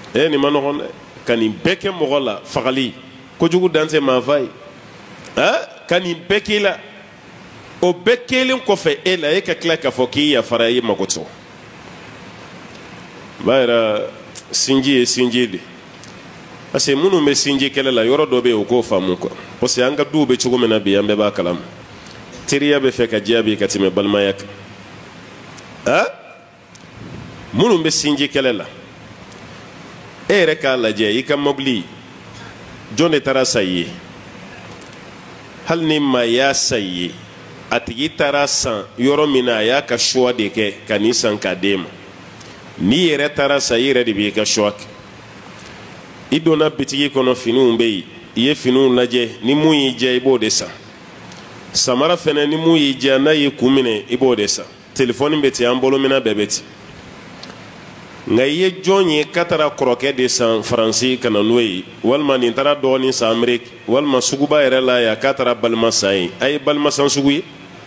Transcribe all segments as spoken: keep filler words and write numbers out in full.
e ni manogon kani beke mogola fagali ko jugu danse ma fay ha kani beke la o bekelen ko fe e la e ka kla ka foki ya farayi makoto bayra sinji e sinji de ase munu me sinji kele la yoro dobe o ko famu ko parce anga dube chugo mena bi ambe ba kalam tiriya be fe ka jabi ka time balmayak ha munu be sinji kele la e re ka la je ika mogli jone tara sayi hal ni ma ya sayi atigi tara san yoro mina ya ka choix de ke kanisan ka dem ni yere tara sayi yere de bi ka choix idona bitigi kono finu be ye finu laje ni mu yi je ibo de sa samara fene ni mu yi je na yi kumine ibo de sa telephone beti ambolo mina bebeti ngaye jonye katara kroke de san franci kana noyi walma ni tara doni sa amerique walma suguba yere la ya katara balma sai ay balma san sugu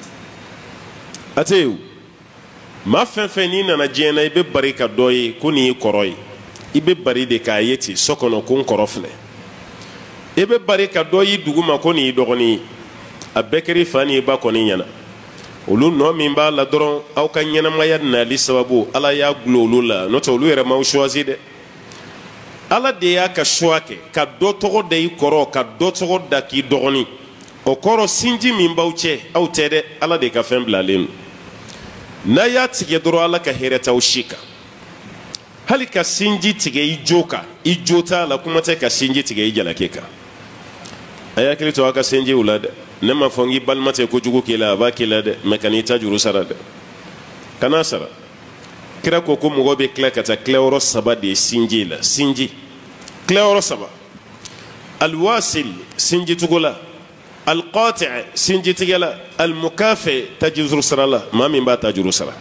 ateu ma fen fen ni na jena ibe barika doyi kuni koroyi ibe bari de ka yeti sokono kun korofle ibe bari ka doyi duguma koni dogoni abekeri fani ba koni nyana olu no min ba la doron aw kan nyana maya na li sababu ala ya glolu la no to lu yere ma choisi de ala de ya ka choake ka do togo de koro ka do togo da ki dogoni o koro sinji min bawche aw tede ala de ka femblalin na ya tige doro ala ka hereta ushika hali ka sinji tige i joka i jota la kuma te ka sinji tige i jalake ka aya kili to aka sinji ulade ne ma fongi balmate ko jugu kila ba kila de mekanita juru sara de kana sara kira ko ko mo be kla kata kleoro saba de sinji la sinji kleoro saba alwasil sinji tugula alqati' sinji tigala almukafi tajuru sara la ma min ba tajuru sara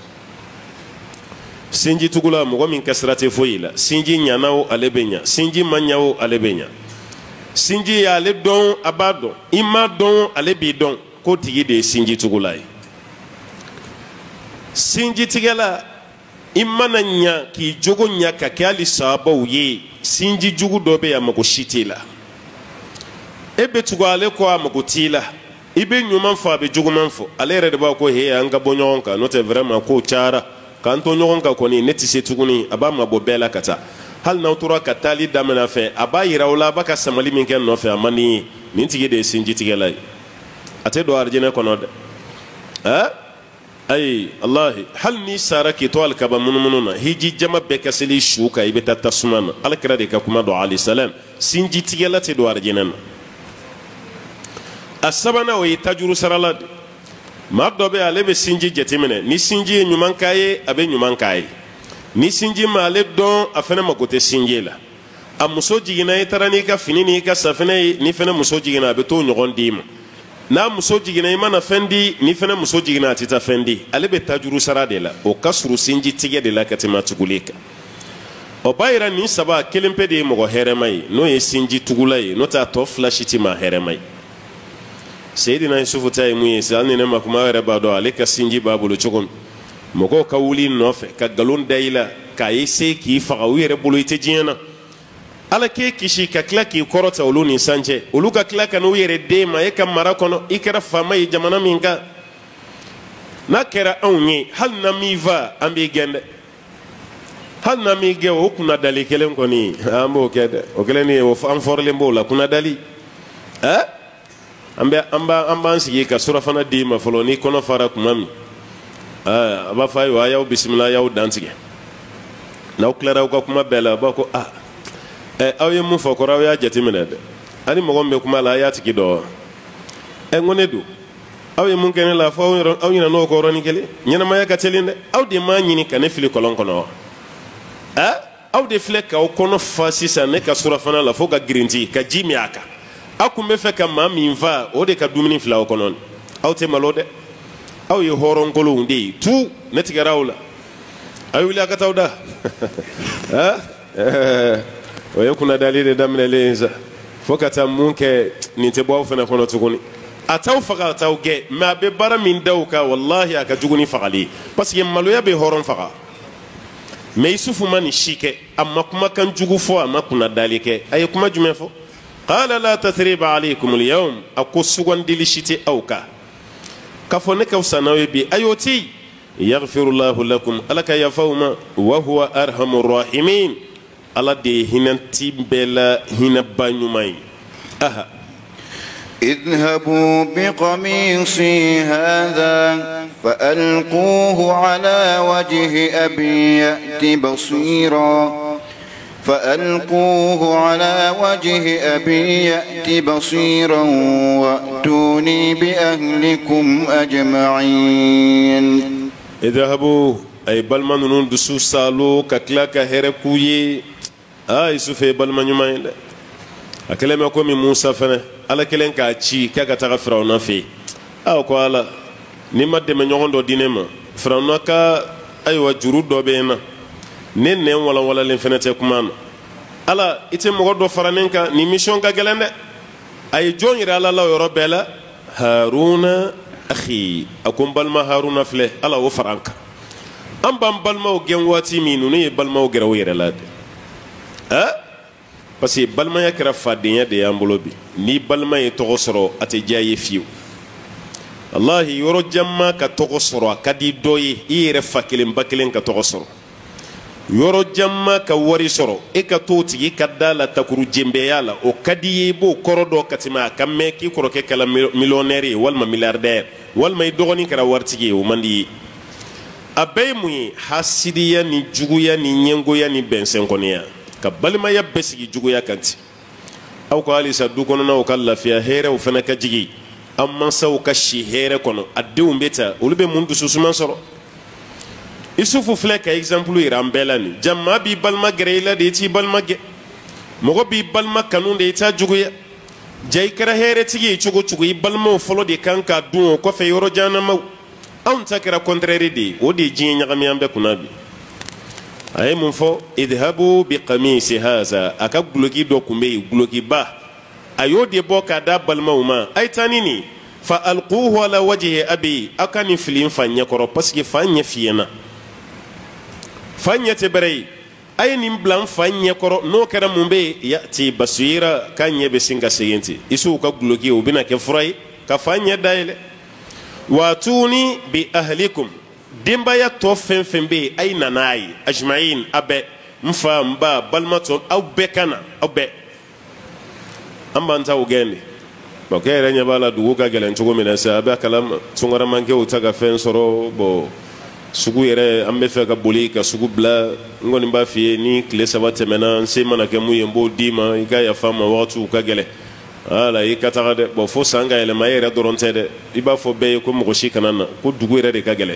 sinji tugula mogo min kasrate foyila sinji nyanawo alebenya sinji manyawo alebenya sinji ya ale don abado ima don alebi don ko tigi de sinji tugula yi sinji tigala imana nya ki jogo nya ka kali sabo ye sinji jugu dobe ya mako shitila ebe tugale ko amako tila ibe nyuma fa be jugu manfo ale re de ba ko he anga bonyonka no te vraiment ko chara kanto ɲɔgɔn ka kɔni ne tɛ se tuguni a b'a mabɔ bɛɛ la ka taa hali n'aw tora ka taali daminɛ fɛ a b'a yira aw la a b'a ka samali min kɛ nɔfɛ a man di ye nin tigi de ye sinjitigɛla ye a tɛ don arijinɛ kɔnɔ dɛ ɛ ayi alahi hali n'i sara k'i to alikaba munumunu na hiji jama bɛɛ ka seli su kan i bɛ taa tasuma na alakira de ka kuma don alayhi salam sinjitigɛla tɛ don arijinɛ na a sabanan o ye tajuru sarala de ma dɔ bɛ ale bɛ sinji jateminɛ ni sinji ye ɲuman k'a ye a bɛ ɲuman k'a ye ni sinji ma ale dɔn a fana mako tɛ sinji la a muso jiginna i taara n'i ka fini n'i ka safinɛ ye ni fana muso jiginna a bɛ t'o ɲɔgɔn d'i ma n'a muso jiginna i mana fɛn di ni fana muso jiginna a tɛ taa fɛn di ale bɛ tajuru sara de la o ka surun sinji tigɛ de la ka tɛmɛ tuguli kan o b'a yira nin saba kelen pe de ye mɔgɔ hɛrɛma ye n'o ye sinji tugula ye n'o tɛ a tɔ fila si tɛ maa hɛrɛma ye Seydina Yusufu ta ye mun ye hali ni ne ma kuma yɛrɛ b'a dɔn ale ka sinji b'a bolo cogo min mɔgɔw ka wuli nɔfɛ ka nkalon da i la k'a ye se k'i faga u yɛrɛ bolo i tɛ diɲɛ na ala k'e kisi ka tila k'i kɔrɔta olu ni san cɛ olu ka tila ka n'u yɛrɛ den ma e ka mara kɔnɔ i kɛra faama ye jamana min kan n'a kɛra anw ye hali na m'i fa an b'i gɛn dɛ hali na m'i gɛn o kunnadali kelen kɔni an b'o kɛ dɛ o kelen ye an fɔrilen b'o la kunnadali ɛ an bɛ an b'a an b'an sigi ka surafana d'i ma fɔlɔ ni kɔnɔ fara tuma min a b'a fɔ ayiwa a y'aw bisimila a y'aw dantigɛ n'aw tilara aw ka kuma bɛɛ la a b'a ko a ɛ aw ye mun fɔ kɔrɔ aw y'a jateminɛ dɛ ani mɔgɔ min bɛ kuma la a y'a tigi dɔn ɛ n ko ne don aw ye mun kɛ ne la fɔ aw ɲinɛ n'o kɔ yɔrɔnin kelen ɲɛnamaya ka teli dɛ aw de m'a ɲini ka ne fili kɔlɔn kɔnɔ wa ɛ aw de filɛ k'aw kɔnɔ fa sisan ne ka surafana la fo ka girinti ka ji min a kan aw kun bɛ fɛ ka maa min fa o de ka dumuni fila aw kɔnɔ aw tɛ malo dɛ aw ye hɔrɔnkolonw de ye tu ne tigɛra aw la aw wuli a ka taa da o ye kunnadali de daminɛlen ye sa fo ka taa mun kɛ nin tɛ bɔ aw fana kɔnɔ tuguni a t'aw faga a t'aw gɛn mɛ a bɛ baara min da u kan walahi a ka jugu ni fagali ye parce que maloya bɛ hɔrɔn faga mais isufu ma ni si kɛ a ma kumakan jugu fɔ a ma kunnadali kɛ a ye kuma jumɛn fɔ qala la tathriba alaykum alyawm a ko sugandili si tɛ aw kan k'a fɔ ne ka fisa n'aw ye bi a y'o ti yaghfirullahu lakum ala ka yafa aw ma wa huwa arhamur rahimin ala de ye hinɛti bɛɛ la hinɛba ɲuman ye aha اذهبوا بقميصي هذا فألقوه على وجه أبي يأت بصيرا فألقوه على وجه أبي يأت بصيرا وأتوني بأهلكم أجمعين اذهبوا أي بلما نون دسو سالو ككلاك هركوي آي سوفي بلما نيومين أكلم يكون موسى فنه ala kelen k'a ci k'a ka taga firawuna fɛ aw ko ala ni ma dɛmɛ ɲɔgɔn dɔ di ne ma firawuna ka ayiwa juru dɔ bɛ yen na ne nɛn walanwalalen fɛnɛ tɛ kuma na ala i tɛ mɔgɔ dɔ fara ne kan ni mission ka gɛlɛn dɛ a ye jɔn yira ala la o yɔrɔ bɛɛ la haruna akhi a ko n balima haruna filɛ ala o fara an kan an b'an balimaw gɛn waati min ninnu ye balimaw gɛrɛ u yɛrɛ la dɛ ah parce que balimaya kɛra fadenya de y'an bolo bi ni balima ye tɔgɔ sɔrɔ a tɛ diya ye fiyewu wallahi yɔrɔ jan ka tɔgɔ sɔrɔ a ka di dɔ ye i yɛrɛ fa kelen ba kelen ka tɔgɔ sɔrɔ yɔrɔ jan ka wari sɔrɔ e ka t'o tigi ka da la takuru jɛnbɛya la o ka di ye i b'o kɔrɔ dɔ ka tɛmɛ a ka mɛn k'i kɔrɔkɛ kɛla miliyɔnɛri ye walima miliyardɛri walima i dɔgɔnin kɛra waritigi ye o man di ye a bɛɛ ye mun ye hasidiya ni juguya ni ɲɛngoya ni bɛnsɛnkɔniya ka balimaya bɛɛ sigi juguya kan ten aw ka halisa du kɔnɔnaw ka lafiya hɛrɛw fana ka jigi an mansaw ka si hɛrɛ kɔnɔ a denw bɛ ta olu bɛ mun dususuma sɔrɔ isufu filɛ ka exemple yira an bɛɛ la nin jama b'i balima gɛrɛ i la de i t'i balima gɛ mɔgɔ b'i balima kanu de i t'a juguya ja i kɛra hɛrɛtigi ye cogo cogo i balimaw fɔlɔ de kan k'a dun o kɔfɛ yɔrɔ jannamaw anw ta kɛra contraire de ye o de ye diɲɛ ɲagami an bɛɛ kunna bi a ye mun fɔ idhabu bi qamisi haza a ka guloki dɔ tun bɛ yen gulokiba a y'o de bɔ k'a da balimaw ma a ye taa ni nin fa alquhu ala wajhi abi a ka nin fili in fa ɲɛkɔrɔ parce que fa ɲɛ fiyɛna fa ɲɛ tɛ bɛrɛ ye a ye nin bila n fa ɲɛkɔrɔ n'o kɛra mun bɛ yen yati basira k'a ɲɛ bɛ sin ka segin ten isuw ka guloki o bɛna kɛ fura ye ka fa ɲɛ dayɛlɛ waatuni bi ahlikum denbaya tɔ fɛn fɛn bɛ yen a ye na n'a ye ajmain a bɛɛ n fa n ba balima tɔ aw bɛɛ ka na aw bɛɛ an b'an ta o gɛn de bon kɛ yɛrɛ ɲɛ b'a la dugu ka gɛlɛn cogo min na sisan a bɛ a kalama tunkaramakɛw ta ka fɛn sɔrɔ bon sugu yɛrɛ an bɛ fɛ ka boli ka sugu bila n kɔni b'a f'i ye ni tile saba tɛmɛna n se mana kɛ mun ye n b'o d'i ma i ka yafa n ma wagatiw ka gɛlɛn wala i ka taga dɛ bon fo san ka yɛlɛma e yɛrɛ dɔrɔn tɛ dɛ i b'a fɔ bɛɛ ye ko mɔgɔ si kana na ko dugu yɛrɛ de ka gɛlɛn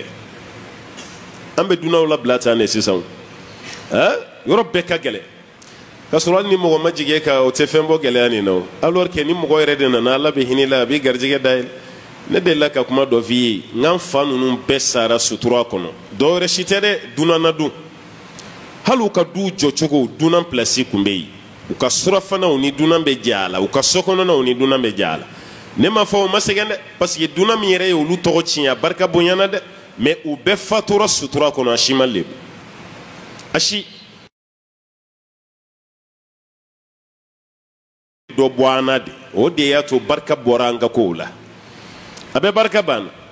an bɛ dunanw labila tan de sisan yɔrɔ bɛɛ ka gɛlɛn ka sɔrɔ hali ni mɔgɔ ma jigin ka o tɛ fɛn bɔ gɛlɛya nin na o alors que ni mɔgɔ yɛrɛ de nana ala bɛ hinɛ la a bɛ garijɛgɛ dayɛlɛ ne delila ka kuma dɔ f'i ye n ka n fa ninnu bɛɛ sara sutura kɔnɔ dɔ wɛrɛ si tɛ dɛ dunan na dun hali u ka du jɔcogo dunan pilasi tun bɛ yen u ka surafanaw ni dunan bɛ jɛ a la u ka sokɔnɔnaw ni dunan bɛ jɛ a la ne ma fɔ o ma sɛgɛn dɛ parce que dunan min yɛrɛ ye olu tɔgɔ tiɲɛ a barika bonyana dɛ mais u bɛɛ fatura sutura kɔnɔ a si ma lebu a si dɔ bɔ an na de o de y'a to barika bɔra an ka kow la a bɛ barika banna